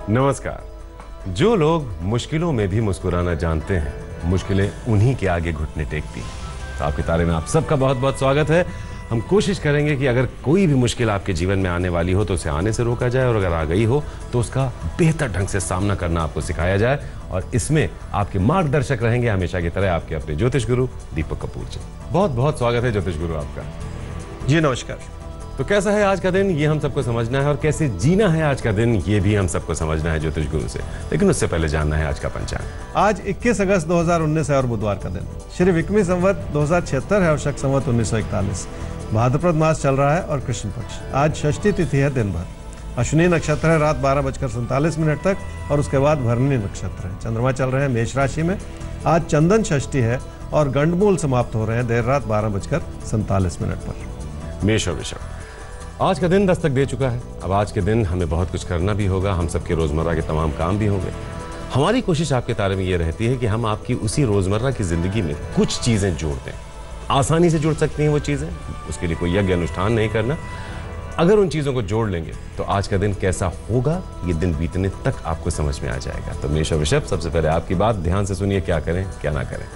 नमस्कार। जो लोग मुश्किलों में भी मुस्कुराना जानते हैं, मुश्किलें उन्हीं के आगे घुटने टेकती हैं। तो आपके तारे में आप सबका बहुत बहुत स्वागत है। हम कोशिश करेंगे कि अगर कोई भी मुश्किल आपके जीवन में आने वाली हो तो उसे आने से रोका जाए, और अगर आ गई हो तो उसका बेहतर ढंग से सामना करना आपको सिखाया जाए। और इसमें आपके मार्गदर्शक रहेंगे हमेशा की तरह आपके अपने ज्योतिष गुरु दीपक कपूर जी। बहुत बहुत स्वागत है ज्योतिष गुरु आपका। जी नमस्कार। तो कैसा है आज का दिन, ये हम सबको समझना है, और कैसे जीना है आज का दिन, ये भी हम सबको समझना है ज्योतिष गुरु से। लेकिन उससे पहले जानना है आज का पंचांग। आज 21 अगस्त 2019 है और बुधवार का दिन। श्री विक्रमी संवत 2076 है और शक संवत 1941। भाद्रपद मास चल रहा है और कृष्ण पक्ष। आज षष्ठी तिथि है दिन भर। अश्विनी नक्षत्र है रात 12:47 तक और उसके बाद भरणी नक्षत्र है। चंद्रमा चल रहे हैं मेष राशि में। आज चंदन षष्ठी है और गंडमूल समाप्त हो रहे हैं देर रात 12:47 पर। मेष और वृषभ, आज का दिन दस्तक दे चुका है। अब आज के दिन हमें बहुत कुछ करना भी होगा, हम सबके रोजमर्रा के तमाम काम भी होंगे। हमारी कोशिश आपके तारे में ये रहती है कि हम आपकी उसी रोजमर्रा की जिंदगी में कुछ चीजें जोड़ दें। आसानी से जुड़ सकती हैं वो चीजें, उसके लिए कोई यज्ञ अनुष्ठान नहीं करना। अगर उन चीजों को जोड़ लेंगे तो आज का दिन कैसा होगा, ये दिन बीतने तक आपको समझ में आ जाएगा। तो मेष और वृषभ, सबसे पहले आपकी बात ध्यान से सुनिए, क्या करें क्या ना करें।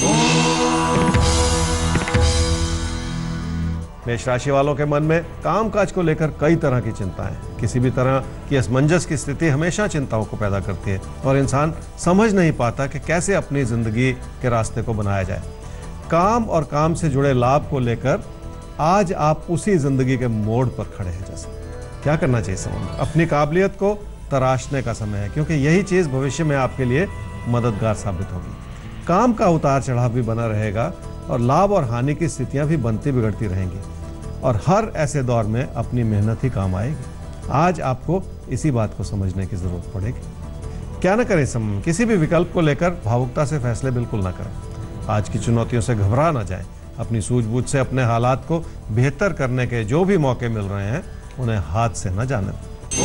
मेष राशि वालों के मन में कामकाज को लेकर कई तरह की चिंताएं। किसी भी तरह की असमंजस की स्थिति हमेशा चिंताओं को पैदा करती है और इंसान समझ नहीं पाता कि कैसे अपनी जिंदगी के रास्ते को बनाया जाए। काम और काम से जुड़े लाभ को लेकर आज आप उसी जिंदगी के मोड़ पर खड़े हैं। जैसे क्या करना चाहिए समय में? अपनी काबिलियत को तराशने का समय है, क्योंकि यही चीज भविष्य में आपके लिए मददगार साबित होगी। काम का उतार चढ़ाव भी बना रहेगा और लाभ और हानि की स्थितियां भी बनती बिगड़ती रहेंगी, और हर ऐसे दौर में अपनी मेहनत ही काम आएगी। आज आपको इसी बात को समझने की जरूरत पड़ेगी। क्या न करें समय में? किसी भी विकल्प को लेकर भावुकता से फैसले बिल्कुल ना करें। आज की चुनौतियों से घबरा ना जाएं। अपनी सूझबूझ से अपने हालात को बेहतर करने के जो भी मौके मिल रहे हैं उन्हें हाथ से न जाने दें।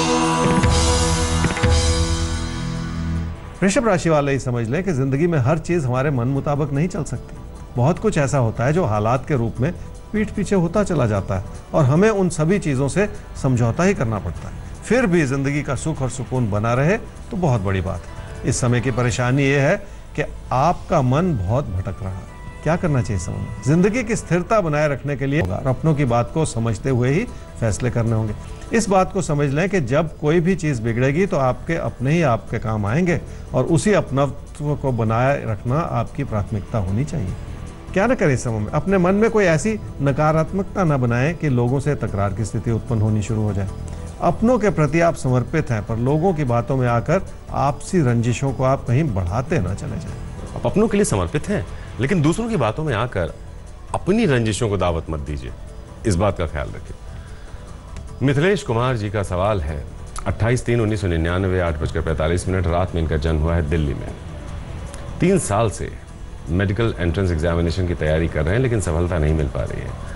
वृषभ राशि वाले ही समझ लें कि जिंदगी में हर चीज हमारे मन मुताबिक नहीं चल सकती। बहुत कुछ ऐसा होता है जो हालात के रूप में पीठ पीछे होता चला जाता है और हमें उन सभी चीजों से समझौता ही करना पड़ता है। फिर भी जिंदगी का सुख और सुकून बना रहे तो बहुत बड़ी बात है। इस समय की परेशानी यह है कि आपका मन बहुत भटक रहा है। क्या करना चाहिए समय में? जिंदगी की स्थिरता बनाए रखने के लिए अपनों की बात को समझते हुए ही फैसले करने होंगे। इस बात को समझ लें कि जब कोई भी चीज बिगड़ेगी तो आपके अपने ही आपके काम आएंगे, और उसी अपनत्व को बनाए रखना आपकी प्राथमिकता होनी चाहिए। क्या न करें समय में? अपने मन में कोई ऐसी नकारात्मकता न बनाएं कि लोगों से तकरार की स्थिति उत्पन्न होनी शुरू हो जाए। अपनों के प्रति आप समर्पित हैं, पर लोगों की बातों में आकर आपसी रंजिशों को आप कहीं बढ़ाते ना चले जाएं। आप अपनों के लिए समर्पित हैं, लेकिन दूसरों की बातों में आकर अपनी रंजिशों को दावत मत दीजिए। इस बात का ख्याल रखिए। मिथिलेश कुमार जी का सवाल है, 28/3/1999 8:45 रात में इनका जन्म हुआ है दिल्ली में। 3 साल से मेडिकल एंट्रेंस एग्जामिनेशन की तैयारी कर रहे हैं, लेकिन सफलता नहीं मिल पा रही है।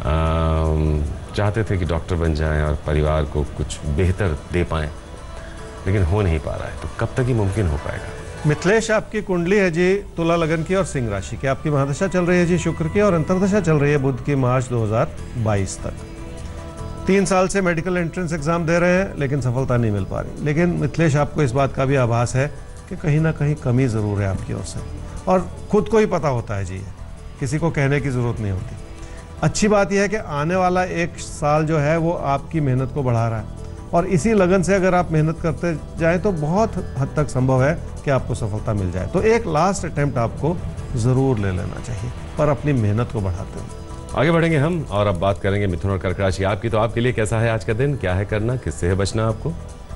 चाहते थे कि डॉक्टर बन जाएं और परिवार को कुछ बेहतर दे पाएं, लेकिन हो नहीं पा रहा है। तो कब तक ये मुमकिन हो पाएगा? मिथिलेश, आपकी कुंडली है जी तुला लगन की और सिंह राशि की। आपकी महादशा चल रही है जी शुक्र की, और अंतरदशा चल रही है बुध की मार्च 2022 तक। 3 साल से मेडिकल एंट्रेंस एग्जाम दे रहे हैं, लेकिन सफलता नहीं मिल पा रही। लेकिन मिथिलेश, आपको इस बात का भी आभास है कि कहीं ना कहीं कमी जरूर है आपकी ओर से, और खुद को ही पता होता है जी, किसी को कहने की जरूरत नहीं होती। अच्छी बात यह है कि आने वाला 1 साल जो है वो आपकी मेहनत को बढ़ा रहा है, और इसी लगन से अगर आप मेहनत करते जाएं तो बहुत हद तक संभव है कि आपको सफलता मिल जाए। तो एक लास्ट अटेम्प्ट आपको जरूर ले लेना चाहिए, पर अपनी मेहनत को बढ़ाते हुए। आगे बढ़ेंगे हम, और अब बात करेंगे मिथुन और कर्क राशि आपकी। तो आपके लिए कैसा है आज का दिन, क्या है करना, किससे है बचना आपको?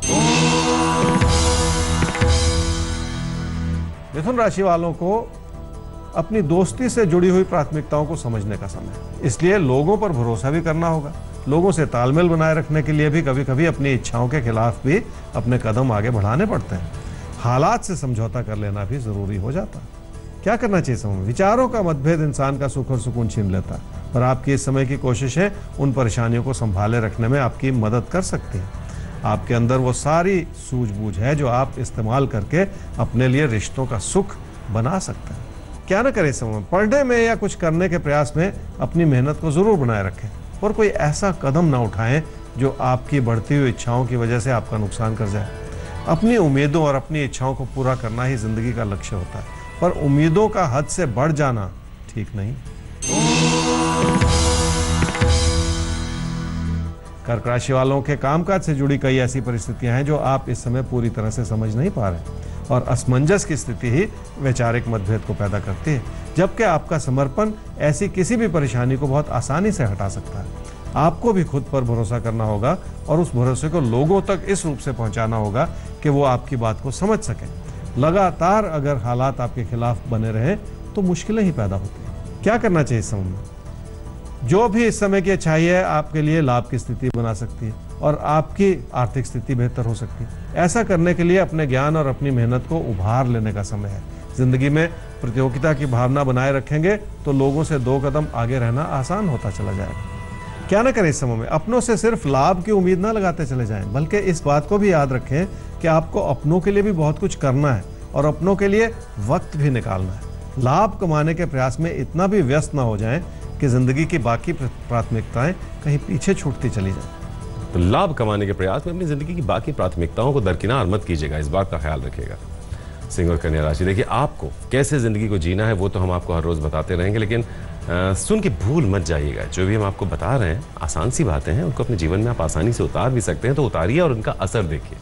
मिथुन राशि वालों को अपनी दोस्ती से जुड़ी हुई प्राथमिकताओं को समझने का समय है। इसलिए लोगों पर भरोसा भी करना होगा। लोगों से तालमेल बनाए रखने के लिए भी कभी कभी अपनी इच्छाओं के खिलाफ भी अपने कदम आगे बढ़ाने पड़ते हैं। हालात से समझौता कर लेना भी जरूरी हो जाता है। क्या करना चाहिए समय में? विचारों का मतभेद इंसान का सुख और सुकून छीन लेता है, पर आपकी इस समय की कोशिशें उन परेशानियों को संभाले रखने में आपकी मदद कर सकती है। आपके अंदर वो सारी सूझबूझ है जो आप इस्तेमाल करके अपने लिए रिश्तों का सुख बना सकते हैं। क्या न करें समय में? पढ़ने में या कुछ करने के प्रयास में अपनी मेहनत को जरूर बनाए रखें, और कोई ऐसा कदम ना उठाएं जो आपकी बढ़ती हुई इच्छाओं की वजह से आपका नुकसान कर जाए। अपनी उम्मीदों और अपनी इच्छाओं को पूरा करना ही जिंदगी का लक्ष्य होता है, पर उम्मीदों का हद से बढ़ जाना ठीक नहीं। कर्क राशि वालों के कामकाज से जुड़ी कई ऐसी परिस्थितियां हैं जो आप इस समय पूरी तरह से समझ नहीं पा रहे, और असमंजस की स्थिति ही वैचारिक मतभेद को पैदा करती है, जबकि आपका समर्पण ऐसी किसी भी परेशानी को बहुत आसानी से हटा सकता है। आपको भी खुद पर भरोसा करना होगा और उस भरोसे को लोगों तक इस रूप से पहुंचाना होगा कि वो आपकी बात को समझ सकें। लगातार अगर हालात आपके खिलाफ बने रहे तो मुश्किलें ही पैदा होती हैं। क्या करना चाहिए इस समय में? जो भी इस समय की अच्छाई है आपके लिए लाभ की स्थिति बना सकती है और आपकी आर्थिक स्थिति बेहतर हो सकती है। ऐसा करने के लिए अपने ज्ञान और अपनी मेहनत को उभार लेने का समय है। जिंदगी में प्रतियोगिता की भावना बनाए रखेंगे तो लोगों से 2 कदम आगे रहना आसान होता चला जाएगा। क्या ना करें इस समय में? अपनों से सिर्फ लाभ की उम्मीद ना लगाते चले जाएं, बल्कि इस बात को भी याद रखें कि आपको अपनों के लिए भी बहुत कुछ करना है और अपनों के लिए वक्त भी निकालना है। लाभ कमाने के प्रयास में इतना भी व्यस्त ना हो जाएं कि जिंदगी की बाकी प्राथमिकताएं कहीं पीछे छूटती चली जाएं। तो लाभ कमाने के प्रयास में अपनी जिंदगी की बाकी प्राथमिकताओं को दरकिनार मत कीजिएगा, इस बात का ख्याल रखिएगा। सिंह और कन्या राशि, देखिए आपको कैसे जिंदगी को जीना है वो तो हम आपको हर रोज बताते रहेंगे, लेकिन सुन के भूल मत जाइएगा। जो भी हम आपको बता रहे हैं आसान सी बातें हैं, उनको अपने जीवन में आप आसानी से उतार भी सकते हैं, तो उतारिए और उनका असर देखिए।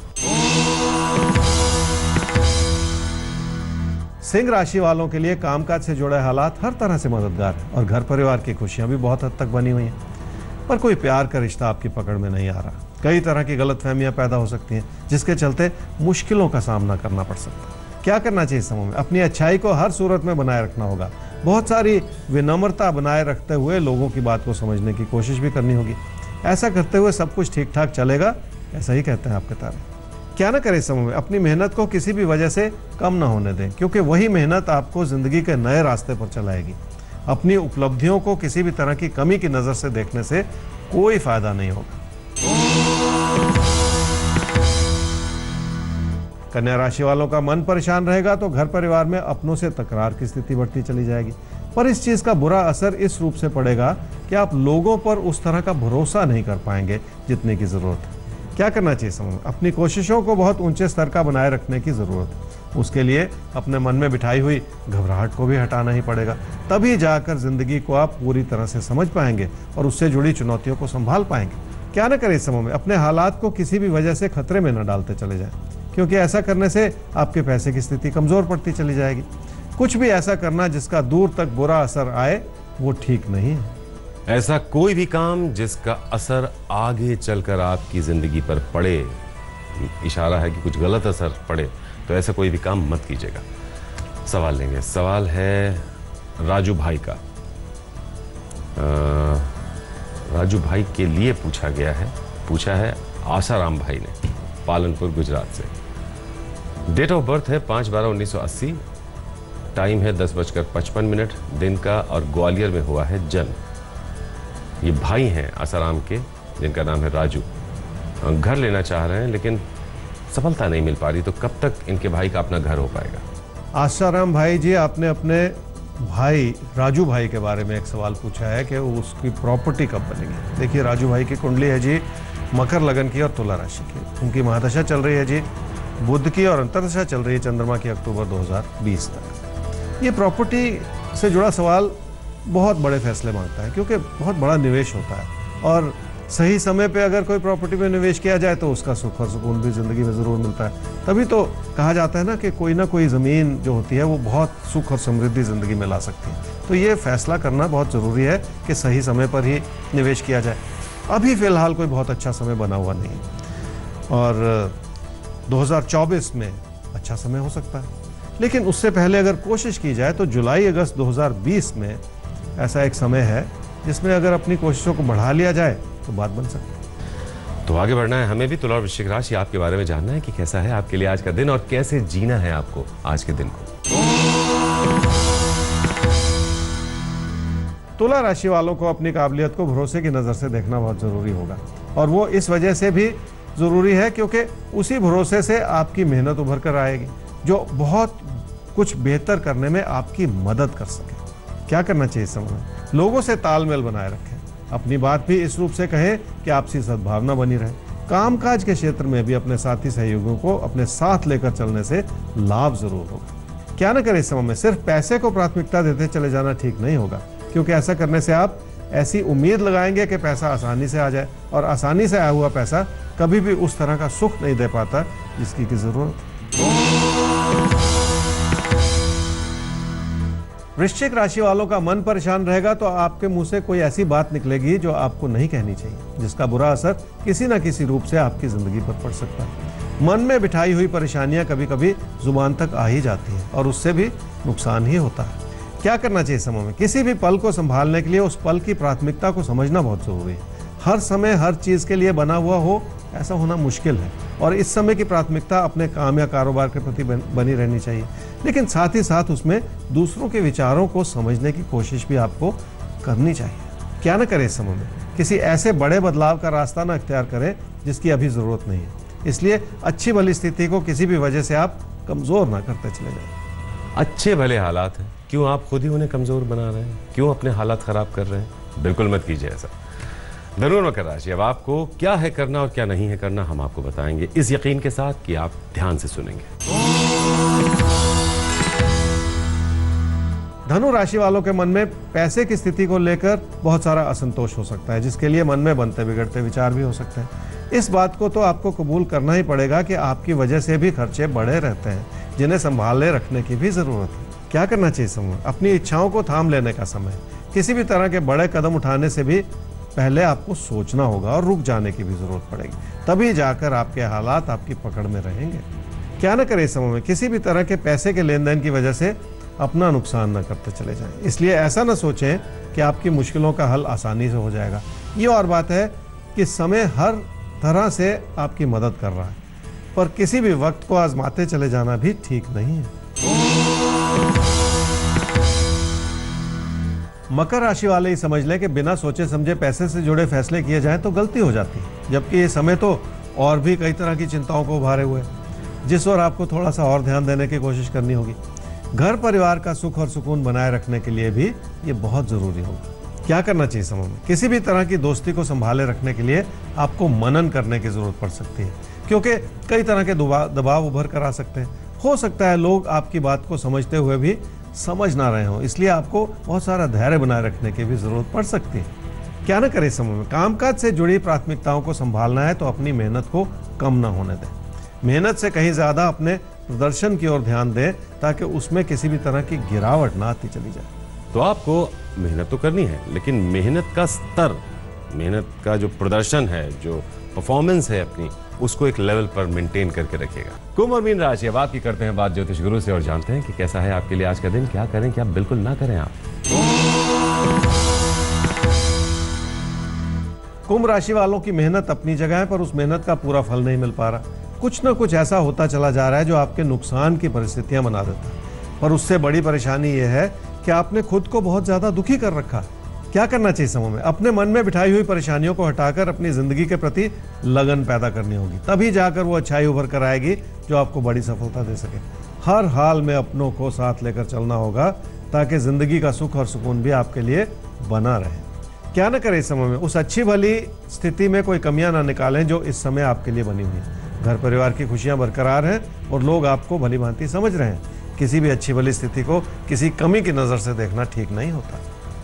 सिंह राशि वालों के लिए कामकाज से जुड़े हालात हर तरह से मददगार हैं और घर परिवार की खुशियां भी बहुत हद तक बनी हुई हैं, पर कोई प्यार का रिश्ता आपकी पकड़ में नहीं आ रहा। कई तरह की गलतफहमियां पैदा हो सकती हैं, जिसके चलते मुश्किलों का सामना करना पड़ सकता है। क्या करना चाहिए इस समय में? अपनी अच्छाई को हर सूरत में बनाए रखना होगा। बहुत सारी विनम्रता बनाए रखते हुए लोगों की बात को समझने की कोशिश भी करनी होगी। ऐसा करते हुए सब कुछ ठीक ठाक चलेगा, ऐसा ही कहते हैं आपके तारे। क्या ना करें इस समय में? अपनी मेहनत को किसी भी वजह से कम ना होने दें, क्योंकि वही मेहनत आपको जिंदगी के नए रास्ते पर चलाएगी। अपनी उपलब्धियों को किसी भी तरह की कमी की नजर से देखने से कोई फायदा नहीं होगा। कन्या राशि वालों का मन परेशान रहेगा तो घर परिवार में अपनों से तकरार की स्थिति बढ़ती चली जाएगी, पर इस चीज का बुरा असर इस रूप से पड़ेगा कि आप लोगों पर उस तरह का भरोसा नहीं कर पाएंगे जितने की जरूरत है। क्या करना चाहिए समय? अपनी कोशिशों को बहुत ऊंचे स्तर का बनाए रखने की जरूरत है। उसके लिए अपने मन में बिठाई हुई घबराहट को भी हटाना ही पड़ेगा, तभी जाकर जिंदगी को आप पूरी तरह से समझ पाएंगे और उससे जुड़ी चुनौतियों को संभाल पाएंगे। क्या ना करें इस समय में? अपने हालात को किसी भी वजह से खतरे में न डालते चले जाएं, क्योंकि ऐसा करने से आपके पैसे की स्थिति कमजोर पड़ती चली जाएगी। कुछ भी ऐसा करना जिसका दूर तक बुरा असर आए वो ठीक नहीं है। ऐसा कोई भी काम जिसका असर आगे चलकर आपकी जिंदगी पर पड़े, इशारा है कि कुछ गलत असर पड़े, तो ऐसा कोई भी काम मत कीजिएगा। सवाल लेंगे। सवाल है राजू भाई का। राजू भाई के लिए पूछा गया है, पूछा है आसाराम भाई ने, पालनपुर गुजरात से। डेट ऑफ बर्थ है 5/12/1980, टाइम है 10:55 दिन का और ग्वालियर में हुआ है जन्म। ये भाई हैं आसाराम के, जिनका नाम है राजू। घर लेना चाह रहे हैं लेकिन सफलता नहीं मिल पा रही, तो कब तक इनके भाई का अपना घर हो पाएगा? आसाराम भाई जी, आपने अपने भाई राजू भाई के बारे में एक सवाल पूछा है कि उसकी प्रॉपर्टी कब बनेगी। देखिए, राजू भाई की कुंडली है जी मकर लगन की और तुला राशि की। उनकी महादशा चल रही है जी बुध की और अंतरदशा चल रही है चंद्रमा की अक्टूबर 2020 तक। ये प्रॉपर्टी से जुड़ा सवाल बहुत बड़े फैसले मांगता है, क्योंकि बहुत बड़ा निवेश होता है और सही समय पे अगर कोई प्रॉपर्टी में निवेश किया जाए तो उसका सुख और सुकून भी जिंदगी में जरूर मिलता है। तभी तो कहा जाता है ना कि कोई ना कोई ज़मीन जो होती है वो बहुत सुख और समृद्धि जिंदगी में ला सकती है। तो ये फैसला करना बहुत ज़रूरी है कि सही समय पर ही निवेश किया जाए। अभी फिलहाल कोई बहुत अच्छा समय बना हुआ नहीं है और 2024 में अच्छा समय हो सकता है, लेकिन उससे पहले अगर कोशिश की जाए तो जुलाई अगस्त 2020 में ऐसा एक समय है जिसमें अगर अपनी कोशिशों को बढ़ा लिया जाए तो बात बन सकती है। तो आगे बढ़ना है हमें भी। तुला और वृश्चिक राशि, आपके बारे में जानना है कि कैसा है आपके लिए आज का दिन और कैसे जीना है आपको आज के दिन को। तुला राशि वालों को अपनी काबिलियत को भरोसे की नज़र से देखना बहुत ज़रूरी होगा, और वो इस वजह से भी ज़रूरी है क्योंकि उसी भरोसे से आपकी मेहनत उभर कर आएगी जो बहुत कुछ बेहतर करने में आपकी मदद कर सके। क्या करना चाहिए इस समय? लोगों से तालमेल बनाए रखें, अपनी बात भी इस रूप से कहें कि आपसी सद्भावना बनी रहे। कामकाज के क्षेत्र में भी अपने साथी सहयोगियों को अपने साथ लेकर चलने से लाभ जरूर होगा। क्या न करें, इस समय में सिर्फ पैसे को प्राथमिकता देते चले जाना ठीक नहीं होगा, क्योंकि ऐसा करने से आप ऐसी उम्मीद लगाएंगे कि पैसा आसानी से आ जाए, और आसानी से आया हुआ पैसा कभी भी उस तरह का सुख नहीं दे पाता जिसकी की जरूरत है। वृश्चिक राशि वालों का मन परेशान रहेगा तो आपके मुंह से कोई ऐसी बात निकलेगी जो आपको नहीं कहनी चाहिए, जिसका बुरा असर किसी न किसी रूप से आपकी जिंदगी पर पड़ सकता है। मन में बिठाई हुई परेशानियां कभी कभी जुबान तक आ ही जाती हैं और उससे भी नुकसान ही होता है। क्या करना चाहिए समय में? किसी भी पल को संभालने के लिए उस पल की प्राथमिकता को समझना बहुत जरूरी है। हर समय हर चीज के लिए बना हुआ हो ऐसा होना मुश्किल है, और इस समय की प्राथमिकता अपने काम या कारोबार के प्रति बनी रहनी चाहिए, लेकिन साथ ही साथ उसमें दूसरों के विचारों को समझने की कोशिश भी आपको करनी चाहिए। क्या न करें, इस समय में किसी ऐसे बड़े बदलाव का रास्ता न अख्तियार करें जिसकी अभी जरूरत नहीं है। इसलिए अच्छी भली स्थिति को किसी भी वजह से आप कमजोर ना करते चले जाएं। अच्छे भले हालात हैं, क्यों आप खुद ही उन्हें कमजोर बना रहे हैं? क्यों अपने हालात खराब कर रहे हैं? बिल्कुल मत कीजिए ऐसा। धनु मकर राशि, अब आपको क्या है करना और क्या नहीं है करना हम आपको बताएंगे, इस यकीन के साथ कि आप ध्यान से सुनेंगे। धनु राशि वालों के मन में पैसे की स्थिति को लेकर बहुत सारा असंतोष हो सकता है, जिसके लिए मन में बनते बिगड़ते विचार भी हो सकते हैं। इस बात को तो आपको कबूल करना ही पड़ेगा कि आपकी वजह से भी खर्चे बढ़े रहते हैं, जिन्हें संभाले रखने की भी जरूरत है। क्या करना चाहिए समय? अपनी इच्छाओं को थाम लेने का समय। किसी भी तरह के बड़े कदम उठाने से भी पहले आपको सोचना होगा और रुक जाने की भी जरूरत पड़ेगी, तभी जाकर आपके हालात आपकी पकड़ में रहेंगे। क्या न करें, इस समय में किसी भी तरह के पैसे के लेन देन की वजह से अपना नुकसान न करते चले जाएं। इसलिए ऐसा न सोचें कि आपकी मुश्किलों का हल आसानी से हो जाएगा। ये और बात है कि समय हर तरह से आपकी मदद कर रहा है, पर किसी भी वक्त को आजमाते चले जाना भी ठीक नहीं है। मकर राशि वाले ही समझ लें कि बिना सोचे समझे पैसे से जुड़े फैसले किए जाएं तो गलती हो जाती है, जबकि ये समय तो और भी कई तरह की चिंताओं को उभारे हुए है, जिस ओर आपको थोड़ा सा और ध्यान देने की कोशिश करनी होगी। घर परिवार का सुख और सुकून बनाए रखने के लिए भी ये बहुत जरूरी होगा। क्या करना चाहिए समय में? किसी भी तरह की दोस्ती को संभाले रखने के लिए आपको मनन करने की जरूरत पड़ सकती है, क्योंकि कई तरह के दबाव उभर कर आ सकते हैं। हो सकता है लोग आपकी बात को समझते हुए भी समझ ना रहे हो, इसलिए आपको बहुत सारा धैर्य बनाए रखने की भी जरूरत पड़ सकती है। क्या न करें समय में? कामकाज से जुड़ी प्राथमिकताओं को संभालना है तो अपनी मेहनत को कम ना होने दें। मेहनत से कहीं ज्यादा अपने प्रदर्शन की ओर ध्यान दें, ताकि उसमें किसी भी तरह की गिरावट ना आती चली जाए। तो आपको मेहनत तो करनी है, लेकिन मेहनत का स्तर, मेहनत का जो प्रदर्शन है, जो परफॉर्मेंस है अपनी, उसको एक लेवल पर मेंटेन करके रखिएगा। कुंभ और मीन राशि, अब आपकी करते हैं बात ज्योतिष गुरु से और जानते हैं कि कैसा है आपके लिए आज का दिन। क्या करें, क्या बिल्कुल ना करें आप। कुंभ राशि वालों की मेहनत अपनी जगह है, पर उस मेहनत का पूरा फल नहीं मिल पा रहा। कुछ ना कुछ ऐसा होता चला जा रहा है जो आपके नुकसान की परिस्थितियां बना देता है, पर उससे बड़ी परेशानी यह है कि आपने खुद को बहुत ज्यादा दुखी कर रखा। क्या करना चाहिए समय में? अपने मन में बिठाई हुई परेशानियों को हटाकर अपनी जिंदगी के प्रति लगन पैदा करनी होगी, तभी जाकर वो अच्छाई उभर कर आएगी जो आपको बड़ी सफलता दे सके। हर हाल में अपनों को साथ लेकर चलना होगा, ताकि जिंदगी का सुख और सुकून भी आपके लिए बना रहे। क्या न करें इस समय में? उस अच्छी भली स्थिति में कोई कमियां ना निकालें जो इस समय आपके लिए बनी हुई है। घर परिवार की खुशियां बरकरार हैं और लोग आपको भली भांति समझ रहे हैं। किसी भी अच्छी भली स्थिति को किसी कमी की नजर से देखना ठीक नहीं होता।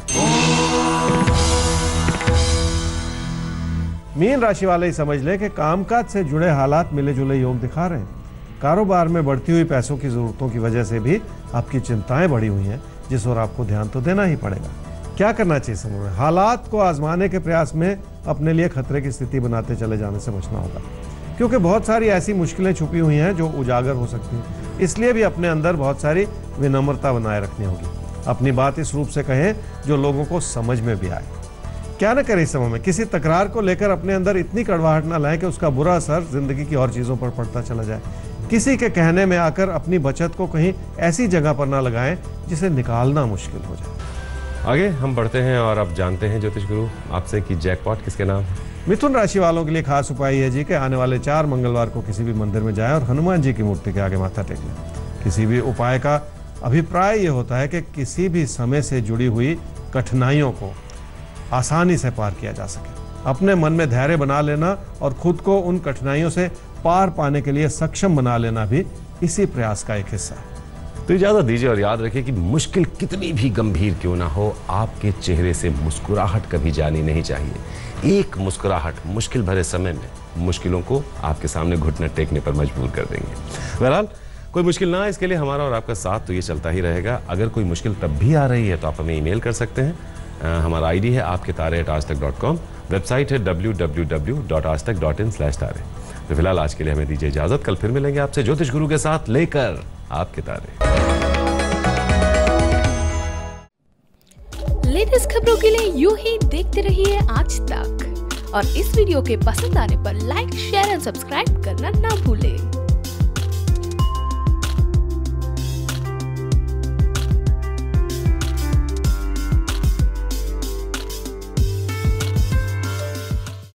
मीन राशि वाले ही समझ ले कि कामकाज से जुड़े हालात मिले जुले योग दिखा रहे हैं। कारोबार में बढ़ती हुई पैसों की जरूरतों की वजह से भी आपकी चिंताएं बढ़ी हुई हैं, जिस ओर आपको ध्यान तो देना ही पड़ेगा। क्या करना चाहिए समय में? हालात को आजमाने के प्रयास में अपने लिए खतरे की स्थिति बनाते चले जाने से बचना होगा, क्योंकि बहुत सारी ऐसी मुश्किलें छुपी हुई हैं जो उजागर हो सकती हैं। इसलिए भी अपने अंदर बहुत सारी विनम्रता बनाए रखनी होगी। अपनी बात इस रूप से कहें जो लोगों को समझ में भी आए। क्या न करें इस समय में? किसी तकरार को लेकर अपने अंदर इतनी कड़वाहट न लाएं कि उसका बुरा असर जिंदगी की और चीजों पर पड़ता चला जाए। किसी के कहने में आकर अपनी बचत को कहीं ऐसी जगह पर ना लगाएं जिसे निकालना मुश्किल हो जाए। आगे हम बढ़ते हैं और अब जानते हैं ज्योतिष गुरु आपसे कि जैकपॉट किसके नाम है। मिथुन राशि वालों के लिए खास उपाय है जी कि आने वाले 4 मंगलवार को किसी भी मंदिर में जाएं और हनुमान जी की मूर्ति के आगे माथा टेक लें। किसी भी उपाय का अभिप्राय ये होता है कि किसी भी समय से जुड़ी हुई कठिनाइयों को आसानी से पार किया जा सके। अपने मन में धैर्य बना लेना और खुद को उन कठिनाइयों से पार पाने के लिए सक्षम बना लेना भी इसी प्रयास का एक हिस्सा है। तो इजाजत दीजिए और याद रखिए कि मुश्किल कितनी भी गंभीर क्यों ना हो, आपके चेहरे से मुस्कुराहट कभी जानी नहीं चाहिए। एक मुस्कुराहट मुश्किल भरे समय में मुश्किलों को आपके सामने घुटने टेकने पर मजबूर कर देंगे। बहरहाल कोई मुश्किल ना, इसके लिए हमारा और आपका साथ तो ये चलता ही रहेगा। अगर कोई मुश्किल तब भी आ रही है तो आप हमें ईमेल कर सकते हैं। हमारा आईडी है aapketare@aajtak.com, वेबसाइट है www.aajtak.in/तारे। तो फिलहाल आज के लिए हमें दीजिए इजाजत। कल फिर मिलेंगे आपसे ज्योतिष गुरु के साथ लेकर आपके तारे। लेटेस्ट खबरों के लिए यूं ही देखते रहिए आज तक, और इस वीडियो के पसंद आने पर लाइक, शेयर एंड सब्सक्राइब करना ना भूलें।